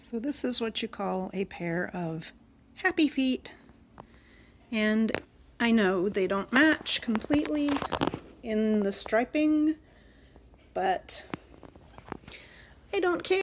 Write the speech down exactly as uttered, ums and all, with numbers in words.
So this is what you call a pair of happy feet. And I know they don't match completely in the striping, but I don't care.